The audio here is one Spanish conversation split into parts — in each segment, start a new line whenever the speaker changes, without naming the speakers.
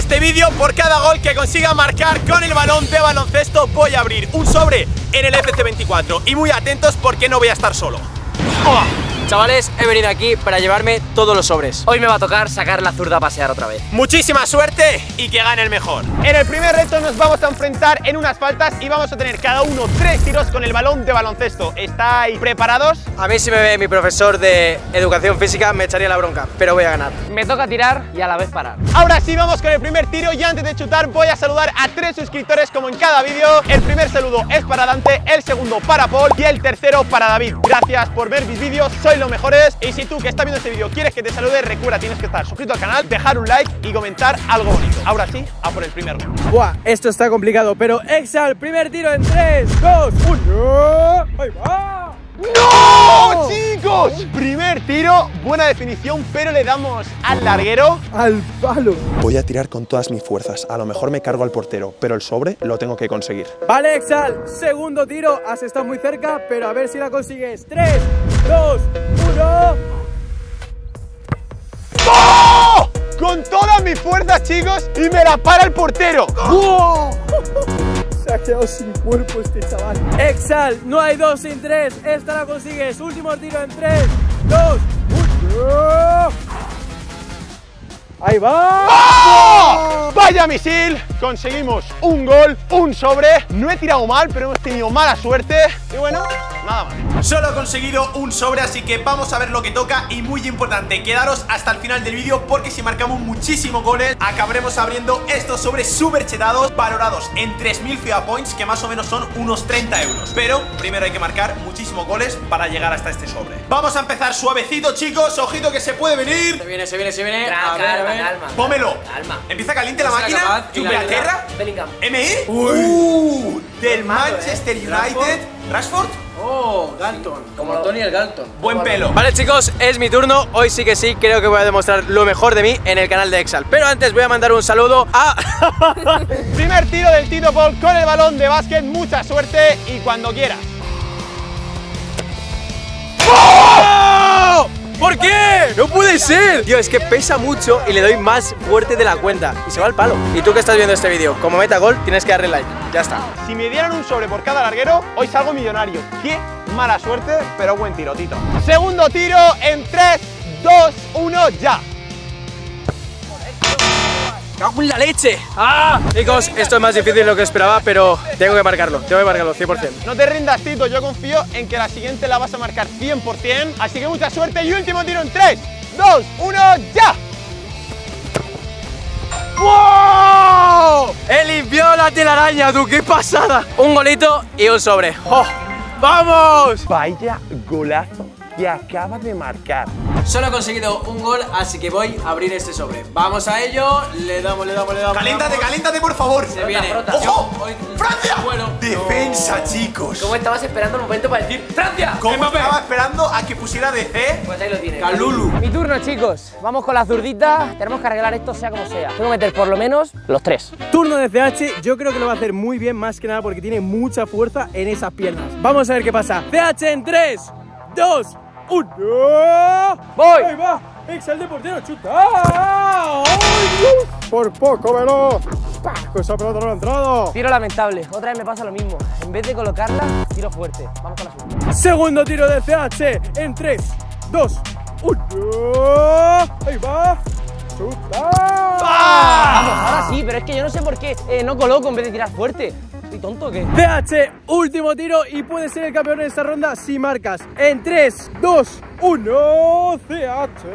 este vídeo, por cada gol que consiga marcar con el balón de baloncesto, voy a abrir un sobre en el FC24. Y muy atentos porque no voy a estar solo.
¡Oh! Chavales, he venido aquí para llevarme todos los sobres. Hoy me va a tocar sacar la zurda a pasear otra vez.
Muchísima suerte y que gane el mejor. En el primer reto nos vamos a enfrentar en unas faltas y vamos a tener cada uno 3 tiros con el balón de baloncesto. ¿Estáis preparados?
A mí si me ve mi profesor de educación física me echaría la bronca, pero voy a ganar.
Me toca tirar y a la vez parar.
Ahora sí, vamos con el primer tiro y antes de chutar voy a saludar a 3 suscriptores como en cada vídeo. El primer saludo es para Dante, el segundo para Paul y el tercero para David. Gracias por ver mis vídeos, sois los mejores. Y si tú que estás viendo este vídeo quieres que te salude, recuerda, tienes que estar suscrito al canal, dejar un like y comentar algo bonito. Ahora sí, a por el primer gol.
Buah, esto está complicado, pero Exal, primer tiro en 3, 2, 1. ¡Ahí va!
¡No, chicos! Primer tiro, buena definición, pero le damos al larguero.
Al palo.
Voy a tirar con todas mis fuerzas. A lo mejor me cargo al portero, pero el sobre lo tengo que conseguir.
Vale, Exal, segundo tiro. Has estado muy cerca, pero a ver si la consigues. 3, 2, 1.
¡Oh! Con todas mis fuerzas, chicos, y me la para el portero.
¡Oh! Se ha quedado sin cuerpo este chaval. Exal, no hay 2 sin 3. Esta la consigues. Último tiro en 3, 2, 1. Ahí va.
¡Oh! ¡Vaya misil! Conseguimos un gol, un sobre. No he tirado mal, pero hemos tenido mala suerte. Y bueno, nada más. Solo he conseguido un sobre, así que vamos a ver lo que toca. Y muy importante, quedaros hasta el final del vídeo, porque si marcamos muchísimos goles, acabaremos abriendo estos sobres súper chetados, valorados en 3000 FIBA Points, que más o menos son unos 30 euros. Pero primero hay que marcar muchísimos goles para llegar hasta este sobre. Vamos a empezar suavecito, chicos. Ojito que se puede venir.
Se viene.
Calma.
Pómelo.
Calma.
Empieza caliente la máquina. Inglaterra.
Bellingham.
MI. Del Manchester United. Rashford.
Oh, Galton. Como Tony el Galton.
Buen pelo.
Vale, chicos, es mi turno. Hoy sí que sí, creo que voy a demostrar lo mejor de mí en el canal de Exal. Pero antes voy a mandar un saludo a...
Primer tiro del Tito Paul con el balón de básquet. Mucha suerte y cuando quieras.
¡Oh! ¿Por qué? ¡No puede ser! Tío, es que pesa mucho y le doy más fuerte de la cuenta. Y se va al palo. Y tú que estás viendo este vídeo, como meta gol, tienes que darle like. Ya está.
Si me dieran un sobre por cada larguero, hoy salgo millonario. Qué mala suerte, pero buen tiro, Tito. Segundo tiro en 3, 2, 1, ya.
¡Cago en la leche! ¡Ah! Chicos, esto es más difícil de lo que esperaba, pero tengo que marcarlo 100%.
No te rindas, Tito, yo confío en que la siguiente la vas a marcar 100%. Así que mucha suerte y último tiro en 3, 2, 1, ya.
¡Wow! He limpiado la telaraña, tú, qué pasada. Un golito y un sobre. ¡Oh! ¡Vamos!
Vaya golazo que acaba de marcar.
Solo he conseguido un gol, así que voy a abrir este sobre. Vamos a ello, le damos.
Caliéntate, por favor.
Se viene.
¡Ojo! ¡Francia!
Bueno,
defensa, chicos.
¿Cómo estabas esperando el momento para decir ¡Francia!
¿Cómo estaba esperando a que pusiera DC?
Pues ahí lo tienes.
Calulu.
Mi turno, chicos. Vamos con la zurdita. Tenemos que arreglar esto sea como sea. Tengo que meter por lo menos los 3.
Turno de CH, yo creo que lo va a hacer muy bien, más que nada porque tiene mucha fuerza en esas piernas. Vamos a ver qué pasa. CH en 3, 2, 1.
¡Voy!
Ahí va. Exal de portero, chuta. ¡Ay, Dios! Por poco veloz. Con esa pelota no ha entrado.
Tiro lamentable. Otra vez me pasa lo mismo. En vez de colocarla, tiro fuerte. Vamos con la segunda.
Segundo tiro de CH en 3, 2, 1. Ahí va. Chuta.
Vamos, ahora sí, pero es que yo no sé por qué no coloco en vez de tirar fuerte. ¿Estoy tonto o qué?
CH, último tiro y puede ser el campeón en esta ronda si marcas. En 3, 2, 1. CH.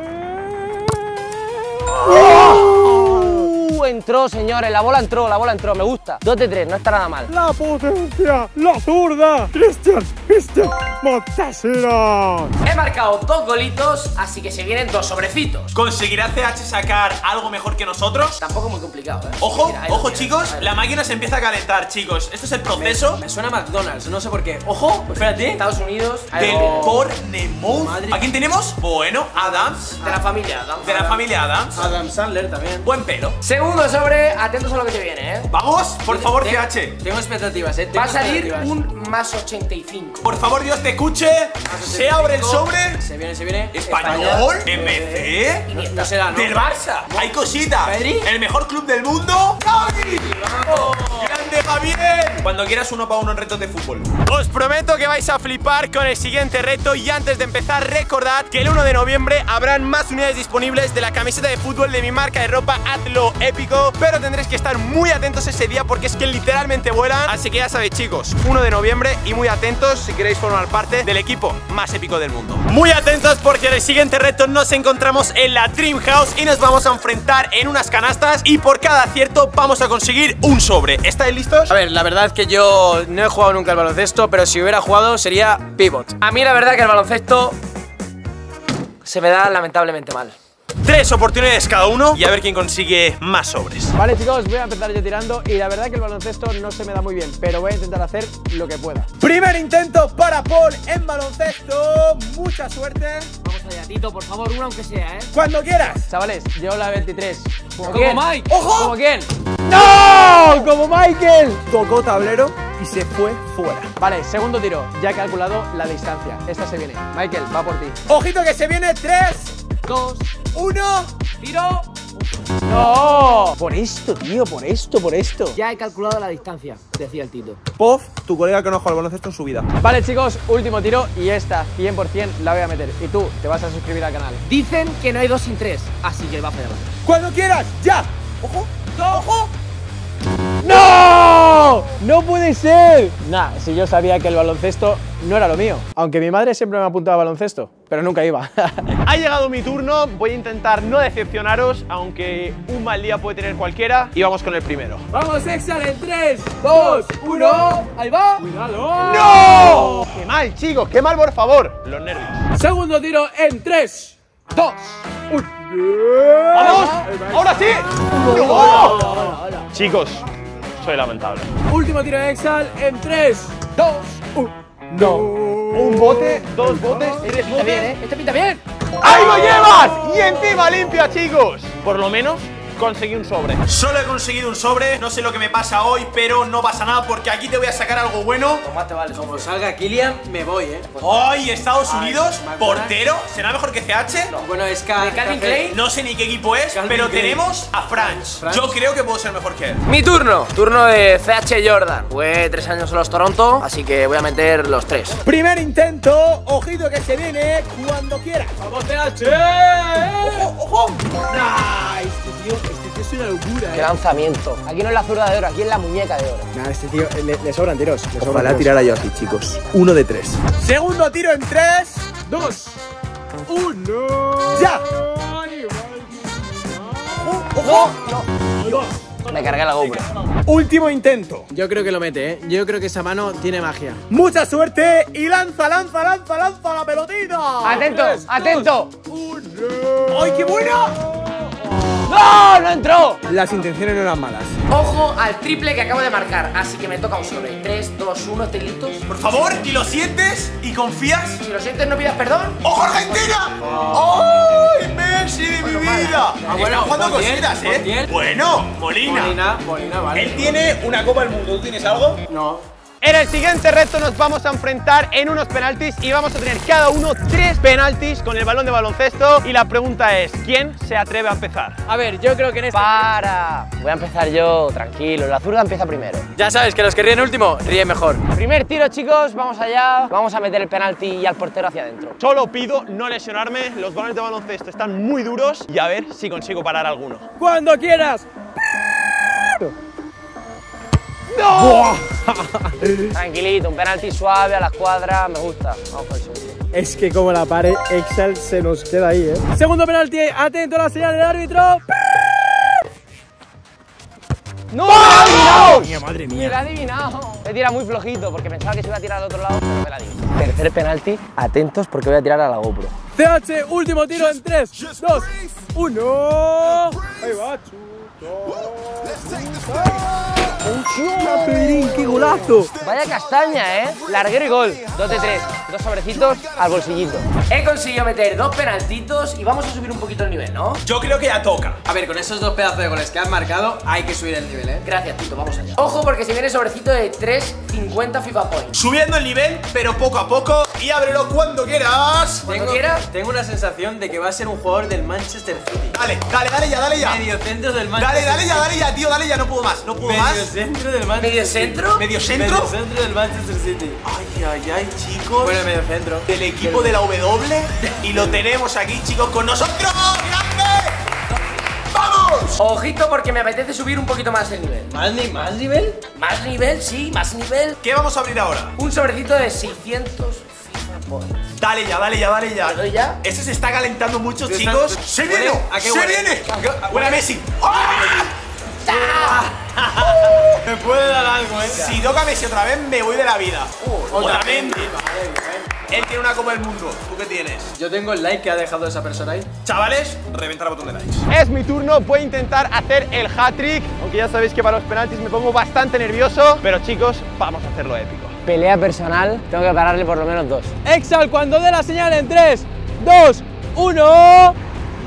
Entró, señores, la bola entró, me gusta. 2 de 3, no está nada mal.
La potencia, la zurda. Cristian Montesino.
He marcado 2 golitos, así que se vienen 2 sobrecitos.
¿Conseguirá CH sacar algo mejor que nosotros?
Tampoco muy complicado,
Ojo,
Mira, ahí lo
ojo,
tienes,
chicos,
ahí lo
la máquina se empieza a calentar, chicos. Esto es el proceso
Me suena a McDonald's, no sé por qué. Ojo, espérate.
Estados Unidos,
del Bournemouth.
Madre.
¿A quién tenemos? Bueno, Adams.
de la familia Adams.
De la familia Adams.
Adam Sandler también.
Buen pelo.
Segundo Último sobre, atentos a lo que te viene,
Vamos, por favor, CH.
Tengo expectativas,
Va a salir un más 85.
Por favor, Dios te escuche. Se abre el sobre.
Se viene.
Español, MC.
No será, ¿no?
Del Barça. Hay cositas.
¿Pedri?
El mejor club del mundo. ¡Gavi! ¡Grande Javier! Cuando quieras 1 para 1 en retos de fútbol. Os prometo que vais a flipar con el siguiente reto. Y antes de empezar, recordad que el 1 de noviembre habrán más unidades disponibles de la camiseta de fútbol de mi marca de ropa Hazlo Épico. Pero tendréis que estar muy atentos ese día porque es que literalmente vuelan. Así que ya sabéis, chicos, 1 de noviembre y muy atentos si queréis formar parte del equipo más épico del mundo. Muy atentos porque en el siguiente reto nos encontramos en la Dream House y nos vamos a enfrentar en unas canastas y por cada acierto vamos a conseguir un sobre. ¿Estáis listos?
A ver, la verdad es que yo no he jugado nunca al baloncesto, pero si hubiera jugado sería pivot.
A mí la verdad que el baloncesto se me da lamentablemente mal.
3 oportunidades cada uno y a ver quién consigue más sobres.
Vale, chicos, voy a empezar yo tirando y la verdad que el baloncesto no se me da muy bien, pero voy a intentar hacer lo que pueda.
Primer intento para Paul en baloncesto. Mucha suerte.
Vamos allá, Tito, por favor, uno aunque sea,
Cuando quieras.
Chavales, yo la 23.
¿Como Mike?
¡Ojo!
¿Como quién? ¡No! ¡Como Michael!
Tocó tablero y se fue fuera.
Vale, segundo tiro. Ya he calculado la distancia. Esta se viene. Michael, va por ti.
Ojito que se viene. 3,
2,
1.
tiro.
¡No! Por esto, tío, por esto.
Ya he calculado la distancia, decía el Tito.
Pof, tu colega que no juega al baloncesto en su vida.
Vale, chicos, último tiro y esta 100% la voy a meter. Y tú te vas a suscribir al canal.
Dicen que no hay 2 sin 3, así que va a fallarla.
Cuando quieras. Ya. Ojo. Ojo.
¡No! ¡No puede ser! Nah, si yo sabía que el baloncesto no era lo mío. Aunque mi madre siempre me apuntaba a baloncesto, pero nunca iba.
Ha llegado mi turno. Voy a intentar no decepcionaros, aunque un mal día puede tener cualquiera. Y vamos con el primero.
¡Vamos, Exal, en 3, 2, 1! ¡Ahí va! ¡Cuidado!
¡No! ¡Qué mal, chicos! ¡Qué mal, por favor! Los nervios.
Segundo tiro en 3, 2, 1.
¡Vamos! ¡Ahora sí! ¡No! Chicos, soy lamentable.
Último tiro de Exal en 3, 2, 1.
No. Un bote, 2 botes, 3 botes.
Este pinta bien.
¡Ahí lo llevas! Y encima limpia, chicos. Por lo menos conseguí un sobre. Solo he conseguido un sobre. No sé lo que me pasa hoy, pero no pasa nada porque aquí te voy a sacar algo bueno.
Más te vale.
Como salga Kylian, me voy,
Hoy Estados Unidos, portero. ¿Será mejor que CH?
No. Bueno, es
Calvin Klein.
No sé ni qué equipo es,
Calvin
pero
Klein.
tenemos a Franz. Yo creo que puedo ser mejor que él.
Mi turno. Turno de CH Jordan. Jugué 3 años en los Toronto, así que voy a meter los 3.
Primer intento. Ojito que se viene cuando quieras.
¡Vamos, TH!
¡Ojo!
Este tío es una locura,
¡Qué lanzamiento! Aquí no es la zurda de oro, aquí es la muñeca de oro.
Nah, este tío le sobran tiros.
Ojalá tirara yo así, chicos. 1 de 3.
Segundo tiro en 3,
2, 1.
¡Ya!
¡Ojo!
Me cargué la GoPro.
Último intento.
Yo creo que lo mete, Yo creo que esa mano tiene magia.
Mucha suerte y lanza la pelotita.
¡Atento! ¡Atento!
¡Ay, qué bueno!
¡No! ¡No entró!
Las intenciones no eran malas.
Ojo al triple que acabo de marcar, así que me toca un sobre. 3, 2, 1, ¿estáis listos?
Por favor, y lo sientes y confías.
Si lo sientes, no pidas perdón.
¡Ojo, Argentina! ¡Ay, Messi de mi vida! Están jugando cositas,
Montiel.
Bueno, Molina,
vale.
Él tiene una Copa del Mundo. ¿Tú tienes algo?
No.
En el siguiente reto nos vamos a enfrentar en unos penaltis y vamos a tener cada uno 3 penaltis con el balón de baloncesto. Y la pregunta es, ¿quién se atreve a empezar?
A ver, yo creo que en este...
¡Para! Voy a empezar yo, tranquilo. La zurda empieza primero.
Ya sabes que los que ríen último, ríen mejor.
Primer tiro, chicos, vamos allá. Vamos a meter el penalti y al portero hacia adentro.
Solo pido no lesionarme, los balones de baloncesto están muy duros y a ver si consigo parar alguno.
Cuando quieras.
¡No!
Tranquilito, un penalti suave a la escuadra, me gusta. Vamos por el segundo.
Es que como la pare, Exal se nos queda ahí, Segundo penalti, atento a la señal del árbitro.
¡No!
¡Mía, madre
Me lo ha adivinado. He tirado muy flojito porque pensaba que se iba a tirar al otro lado, pero me la di. Tercer penalti, atentos porque voy a tirar a la GoPro.
CH, último tiro en 3, 2, 1. Ahí va, Pedrín, qué golazo.
Vaya castaña, Larguero y gol. 2 de 3. 2 sobrecitos al bolsillito. He conseguido meter 2 penaltitos y vamos a subir un poquito el nivel, ¿no?
Yo creo que ya toca.
A ver, con esos 2 pedazos de goles que han marcado, hay que subir el nivel, ¿eh?
Gracias, Tito, vamos allá. Ojo, porque se viene sobrecito de 3.50 FIFA Points.
Subiendo el nivel, pero poco a poco. Y ábrelo cuando quieras.
Cuando quieras.
Tengo una sensación de que va a ser un jugador del Manchester City.
Dale ya.
Medio centro del Manchester City.
Dale ya, tío, dale ya, no puedo más,
Medio centro del Manchester City.
¿Medio centro?
¿Medio centro?
Medio centro del Manchester City.
Ay, chicos.
Bueno, medio centro.
Del equipo de la W. Y lo tenemos aquí, chicos, con nosotros. ¡Grande! ¡Vamos!
Ojito, porque me apetece subir un poquito más el nivel.
¿Más nivel?
Más nivel, sí, más nivel.
¿Qué vamos a abrir ahora?
Un sobrecito de 600 FIFA Points.
Dale ya.
¿Te doy ya?
Este se está calentando mucho, chicos. ¡Se viene!
¿A qué
¡Se
huele?
viene!
¿A
¡Buena Messi! ¡Ah!
Me puede dar algo, ¿eh?
Si toca Messi otra vez, me voy de la vida.
Otamendi.
Él tiene una Copa del Mundo. ¿Tú qué tienes?
Yo tengo el like que ha dejado esa persona ahí.
Chavales, reventar el botón de likes.
Es mi turno, voy a intentar hacer el hat-trick. Aunque ya sabéis que para los penaltis me pongo bastante nervioso. Pero chicos, vamos a hacerlo épico.
Pelea personal, tengo que pararle por lo menos 2.
Exal, cuando dé la señal en 3, 2, 1.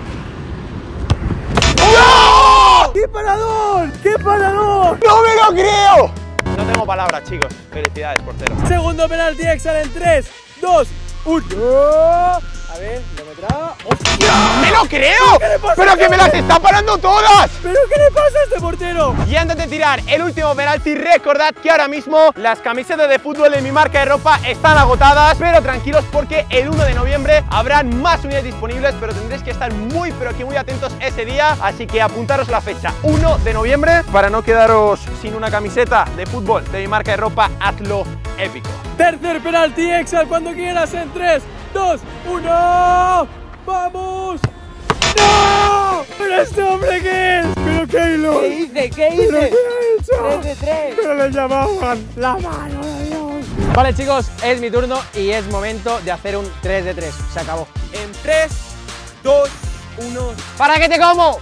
¡No!
¡Qué parador! ¡Qué parador!
¡No me lo creo! No tengo palabras, chicos. Felicidades, portero.
Segundo penalti, Exal en 3, 2, 1. A ver, lo metrá. ¡Hostia!
¡No me lo creo!
¿Qué le pasa
¡Pero
a
que
este
me las
hombre?
está parando todas!
¿Pero qué le pasa a este portero?
Y antes de tirar el último penalti, recordad que ahora mismo las camisetas de fútbol de mi marca de ropa están agotadas, pero tranquilos porque el 1 de noviembre habrán más unidades disponibles, pero tendréis que estar muy pero que muy atentos ese día, así que apuntaros la fecha 1 de noviembre para no quedaros sin una camiseta de fútbol de mi marca de ropa. Hazlo épico.
Tercer penalti, Exal, cuando quieras en 3, 2, 1. ¡Vamos! ¡No! ¿Pero este hombre qué es? ¿Pero Keylor?
¿Qué hice?
¿Pero qué ha hecho?
3 de 3.
Pero le llamaban la mano de Dios.
Vale, chicos, es mi turno y es momento de hacer un 3 de 3. Se acabó.
En 3, 2, 1...
¿Para qué te como?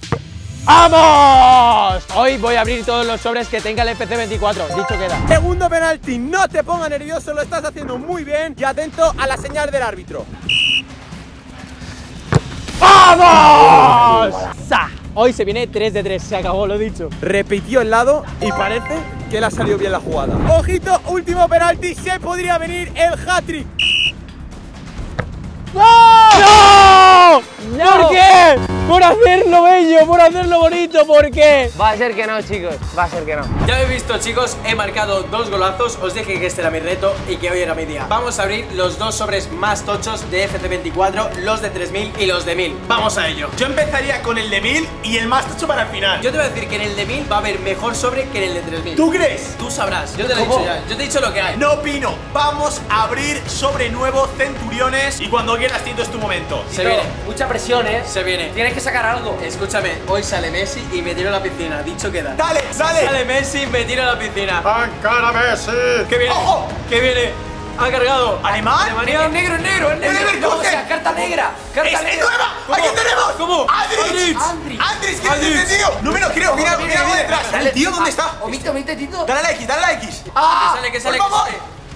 ¡Vamos! Hoy voy a abrir todos los sobres que tenga el FC24. Dicho queda.
Segundo penalti, no te pongas nervioso, lo estás haciendo muy bien y atento a la señal del árbitro.
¡Vamos! Hoy se viene 3 de 3. Se acabó, lo dicho.
Repitió el lado y parece que le ha salido bien la jugada. Ojito, último penalti, se podría venir el hat-trick.
¡No! ¿Por qué? Por hacerlo bello, por hacerlo bonito, ¿por qué?
Va a ser que no, chicos, va a ser que no.
Ya habéis visto, chicos, he marcado 2 golazos. Os dije que este era mi reto y que hoy era mi día. Vamos a abrir los 2 sobres más tochos de FC24, los de 3000 y los de 1000. Vamos a ello.
Yo empezaría con el de 1000 y el más tocho para el final.
Yo te voy a decir que en el de 1000 va a haber mejor sobre que en el de 3000.
¿Tú crees?
Tú sabrás, yo te lo he dicho ya. Yo te he dicho lo que hay.
No opino. Vamos a abrir sobre nuevo Centuriones y cuando quieras, Tito, es tu momento.
Se viene.
Mucha presión, ¿eh?
Se viene.
Tienes que sacar algo.
Escúchame, hoy sale Messi y me tiro a la piscina. Dicho queda.
Dale, dale.
Sale Messi y me tiro a la piscina.
¡Ankara Messi!
¿Qué viene?
¡Ojo!
¿Qué viene? Ha cargado.
¿Alemán?
Alemania.
Es negro, es negro, es negro.
Leverkusen.
No, o sea, carta negra. Carta
¡Es
negra.
nueva!
¿Cómo?
¡Aquí tenemos!
¿Cómo?
¡Andrich!
Andrich.
¡Andrich! ¿Qué es
Andrich.
este tío? No me lo creo. Mira, mira algo detrás.
Dale.
¿El tío dónde está?
Omite, Tito.
Dale a la X, dale a la X.
¡Ah!
Que sale,
¡Por favor!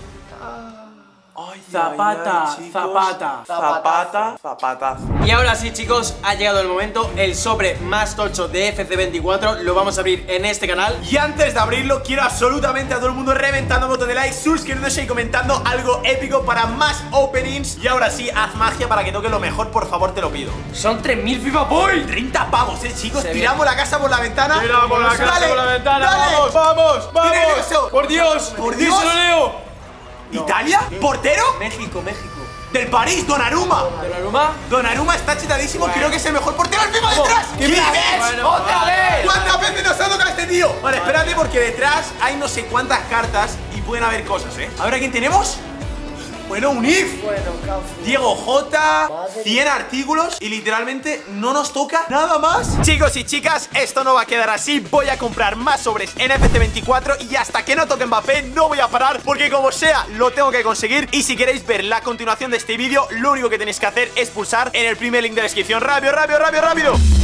Zapata, Zapata.
Zapata.
Y ahora sí, chicos, ha llegado el momento. El sobre más tocho de FC24 lo vamos a abrir en este canal.
Y antes de abrirlo, quiero absolutamente a todo el mundo reventando el botón de like, suscribiéndose y comentando algo épico para más openings. Y ahora sí, haz magia para que toque lo mejor, por favor, te lo pido.
Son 3000 FIFA Points.
30 pavos, chicos.
Se
Tiramos la casa por la ventana.
Tiramos la casa
Dale,
por la ventana.
dale.
Vamos.
Tiene eso.
Por Dios.
Por Dios.
Díselo, Leo.
¿Italia? ¿Portero?
México.
Del París, Donnarumma.
¿Donnarumma?
Donnarumma está chetadísimo, creo que es el mejor portero del FIFA detrás.
¿Qué
¿Quién
dices?
es?
Bueno,
¡Otra vez!
¿Cuántas veces nos ha tocado este tío? Vale, espérate porque detrás hay no sé cuántas cartas y pueden haber cosas, A ver, ¿a quién tenemos? Bueno, un if. Diego J, 100 artículos y literalmente no nos toca nada más. Chicos y chicas, esto no va a quedar así. Voy a comprar más sobres en FC24 y hasta que no toque Mbappé no voy a parar porque como sea lo tengo que conseguir. Y si queréis ver la continuación de este vídeo, lo único que tenéis que hacer es pulsar en el primer link de la descripción. ¡Rápido!